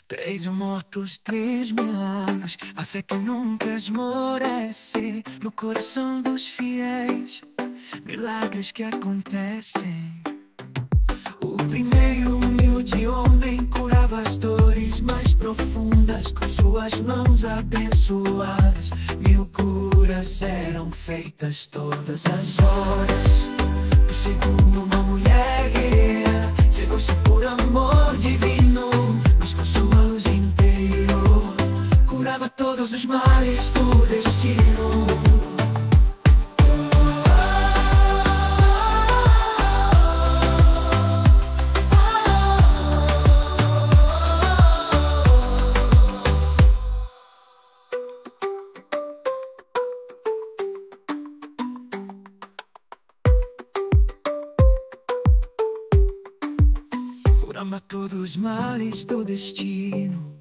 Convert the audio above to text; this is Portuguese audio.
Três mortos, 3 milagres, a fé que nunca esmorece no coração dos fiéis, milagres que acontecem. O primeiro humilde homem curava as dores mais profundas com suas mãos abençoadas. 1000 curas eram feitas todas as horas. O segundo, uma mulher guerreira, cegou-se por amor divino, mas com sua luz inteiro curava todos os males do destino. Curava todos os males do destino.